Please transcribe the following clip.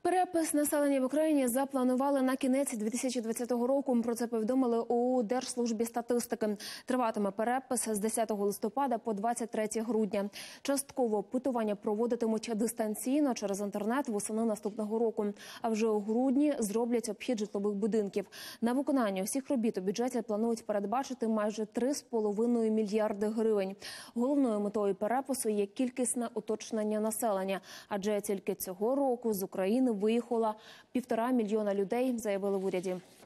Перепис населення в Україні запланували на кінець 2020 року. Про це повідомили у Держслужбі статистики. Триватиме перепис з 10 листопада по 23 грудня. Частково опитування проводитимуть дистанційно через інтернет восени наступного року. А вже у грудні зроблять обхід житлових будинків. На виконання усіх робіт у бюджеті планують передбачити майже 3,5 мільярди гривень. Головною метою перепису є кількісне уточнення населення. Адже тільки цього року з України виїхало 1,5 мільйона людей, заявили в уряді.